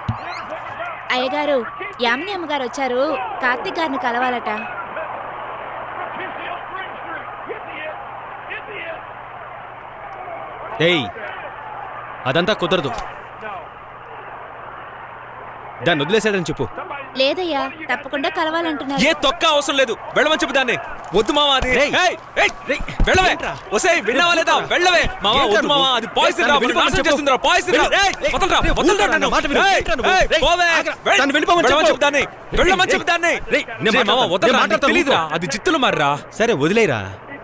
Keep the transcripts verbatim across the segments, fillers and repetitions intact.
అయ్యగారు, యామిని అమ్మగారు వచ్చారు. కార్తీక్ గారిని కలవాలట. ఏయ్, అదంతా కుదరదు. దాన్ని వదిలేసాడని చెప్పు. లేదయ్యా, తప్పకుండా కలవాలంటున్నారు. ఏ తొక్క అవసరం లేదు, వెళ్ళమని చెప్పు దాన్ని. వద్దు మావా, అది వెళ్ళవే. ఒసేయ్, విన్నావా లేదా? వెళ్ళవే మావా. వద్దు మావా, అది పాయిజన్ రా, నాశనం చేస్తుందిరా, పాయిజన్ రా. వదలరా, వదలరా నన్ను. పోవే, వెళ్ళమని చెప్పు దాన్ని. వెళ్ళమని చెప్పు దాన్ని. మావా వదలరా, నీకు తెలీదురా, అది జిత్తులు మారిరా. సరే వదిలేరా.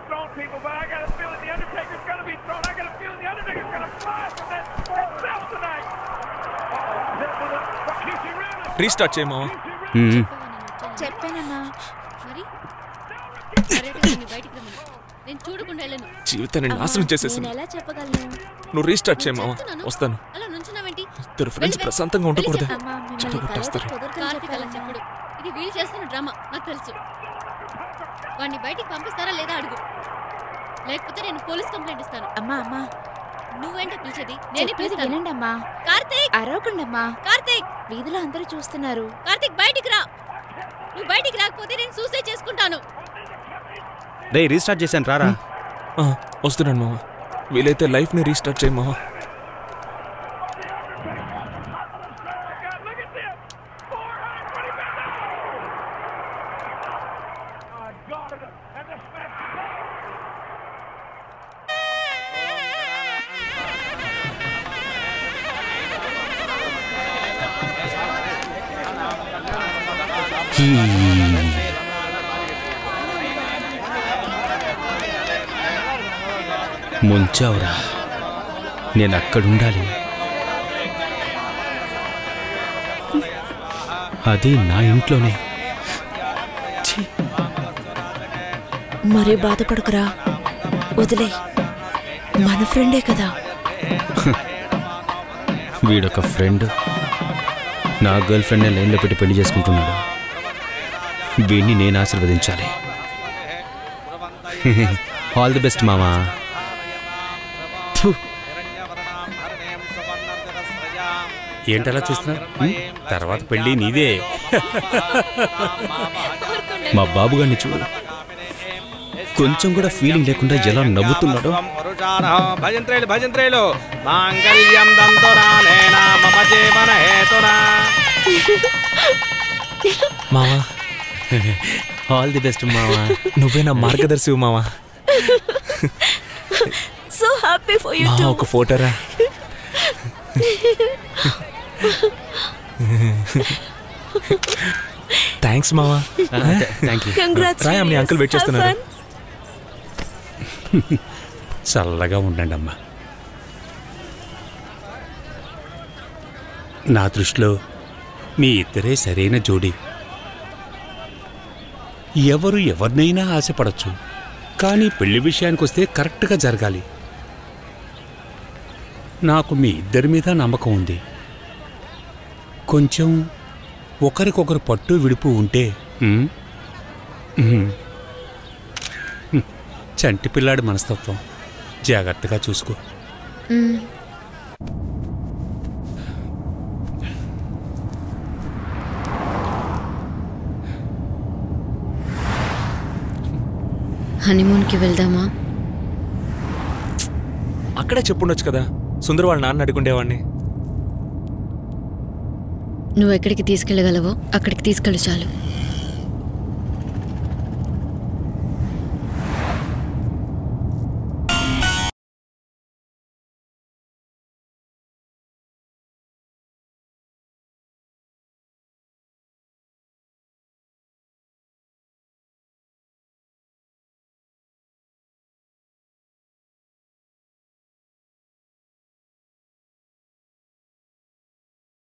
రీస్టార్ట్ చేయ మావా. చెప్పానమ్మా. జీవితాన్ని నాశనం చేసేసింది. నువ్వు రీస్టార్ట్ చేయ మావా, వస్తాను. ఇద్దరు ఫ్రెండ్స్ ప్రశాంతంగా ఉండకూడదు, చెడగొట్టేస్తారు. ఇది వీళ్ళు చేస్తున్న డ్రామా నాకు తెలుసు. వాడిని బయటికి పంపిస్తారా లేదా అడుగు, లేకపోతే నేను పోలీస్ కంప్లైంట్ ఇస్తాను. అమ్మా అమ్మా, నువ్వేంటో పిలిచేది? నేనే పిలుస్తాను. వినండమ్మా. కార్తీక్, అరవకుండమ్మా. కార్తీక్, వీధిలో అందరూ చూస్తున్నారు. కార్తీక్ బయటికి రా. నువ్వు బయటికి రాకపోతే నేను సూసైడ్ చేసుకుంటాను. రే, రీస్టార్ట్ చేశాను, రారా. వస్తున్నాను మావా. వీలైతే లైఫ్ ని రీస్టార్ట్ చేయ మావా. ముంచావురా, నేను అక్కడుండాలి. అది నా ఇంట్లోనే. మరీ బాధపడకురా, వదిలే. మన ఫ్రెండే కదా. వీడొక ఫ్రెండ్ నా గర్ల్ ఫ్రెండ్ని లైన్లో పెట్టి పెళ్లి చేసుకుంటున్నాడు. వీడిని నేను ఆశీర్వదించాలి. ఆల్ ది బెస్ట్ మామా. ఏంటలా చూస్తున్నా? తర్వాత పెళ్ళి నీదే. మా బాబు గారిని చూడు, కొంచెం కూడా ఫీలింగ్ లేకుండా ఎలా నవ్వుతున్నాడు. భజంత్రేలు భజంత్రేలు మాంగళ్యం దంతురానేన మమ జీవన హేతునా. మావా, ఆల్ ది బెస్ట్ మావా. నువ్వే నా మార్గదర్శివి మావా. So happy for you too. ఒక ఫోటోరా. థ్యాంక్స్ మావా. Thank you. కంగ్రాట్స్. రాయ్, మీ అంకుల్ వెయిట్ చేస్తున్నారు. చల్లగా ఉండండి అమ్మా. నా దృష్టిలో మీ ఇద్దరే సరైన జోడీ. ఎవరు ఎవరినైనా ఆశపడచ్చు, కానీ పెళ్లి విషయానికి వస్తే కరెక్ట్గా జరగాలి. నాకు మీ ఇద్దరి మీద నమ్మకం ఉంది. కొంచెం ఒకరికొకరు పట్టు విడుపు ఉంటే చంటి పిల్లాడి మనస్తత్వం, జాగ్రత్తగా చూసుకో. హనీమూన్కి వెళ్దామా? అక్కడే చెప్పుండొచ్చు కదా, సుందర్ వాళ్ళ నాన్న అడుగుండేవాడిని. నువ్వు ఎక్కడికి తీసుకెళ్ళగలవో అక్కడికి తీసుకెళ్ళు చాలు.